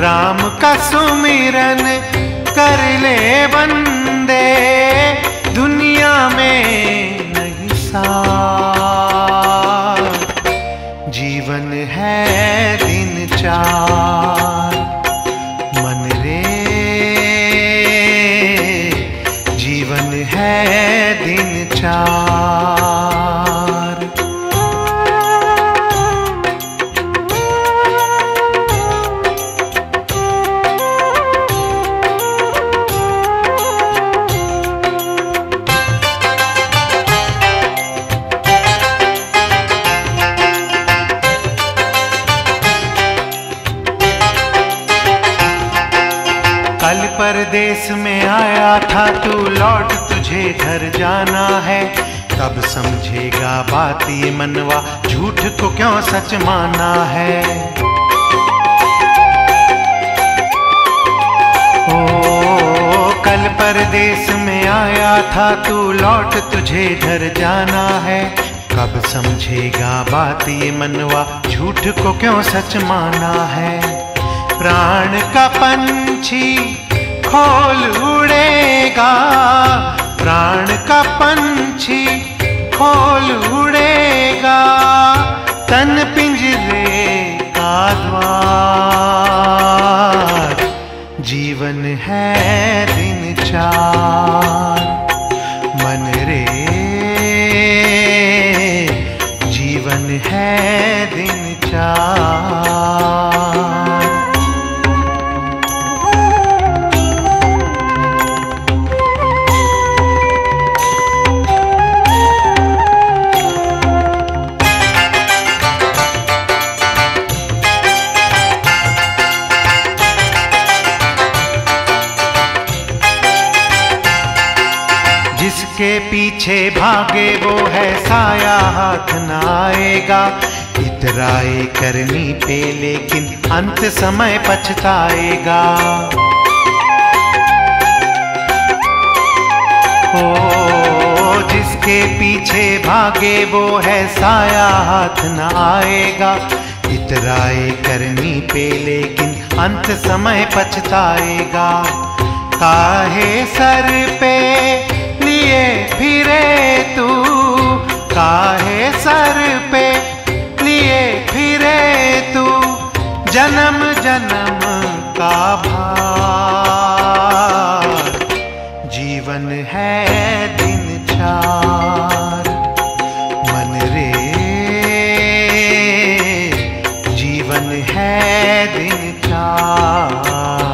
राम का सुमिरन कर ले बंदे, दुनिया में नहीं सार। जीवन है दिन चार मन रे, जीवन है दिन चार। कल परदेस में आया था तू, लौट तुझे घर जाना है। कब समझेगा बात ये मनवा, झूठ को क्यों सच माना है। ओ कल परदेस में आया था तू, लौट तुझे घर जाना है। कब समझेगा बात ये मनवा, झूठ को क्यों सच माना है। प्राण का पंछी खोल उड़ेगा, प्राण का पंछी खोल उड़ेगा। तन पिंजरे का द्वार, जीवन है दिन चार मन रे, जीवन है दिन चार। जिसके पीछे भागे वो है साया, हाथ न आएगा। इतराए करनी पे लेकिन अंत समय पछताएगा। ओ जिसके पीछे भागे वो है साया, हाथ न आएगा। इतराए करनी पे लेकिन अंत समय पछताएगा। काहे सर पे लिए फिरे तू, काहे सर पे लिए फिरे तू। जन्म जन्म का भार, जीवन है दिन चार मन रे, जीवन है दिन चार।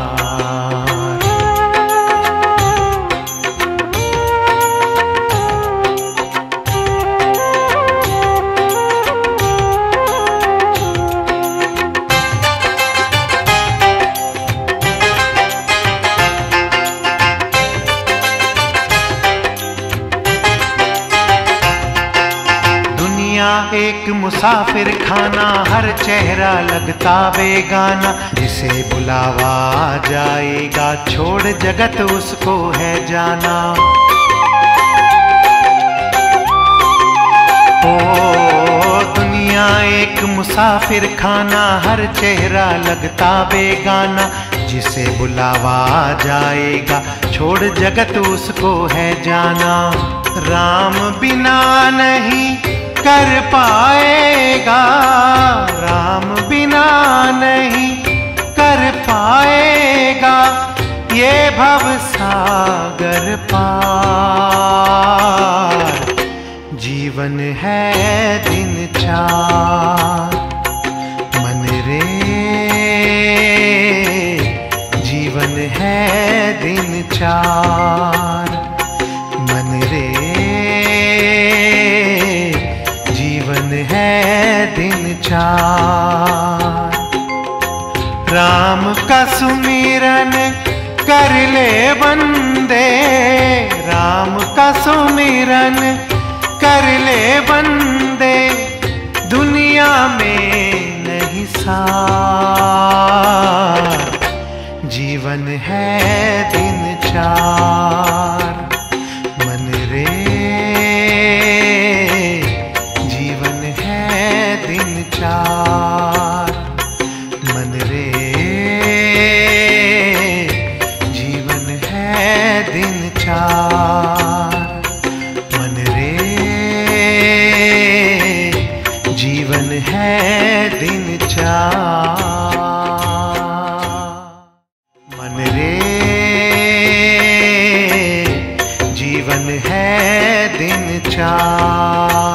एक मुसाफिर खाना, हर चेहरा लगता बेगाना। जिसे बुलावा जाएगा, छोड़ जगत उसको है जाना। ओ दुनिया एक मुसाफिर खाना, हर चेहरा लगता बेगाना। जिसे बुलावा जाएगा, छोड़ जगत उसको है जाना। राम बिना नहीं कर पाएगा, राम बिना नहीं कर पाएगा। ये भव सागर पार, जीवन है दिन चार मन रे, जीवन है दिन चार मन रे, जीवन है दिन चार। राम का सुमिरन कर ले बंदे, राम का सुमिरन कर ले बंदे। दुनिया में नहीं सार, जीवन है दिन चार मन रे, जीवन है दिन चार मन रे, है दिन चार।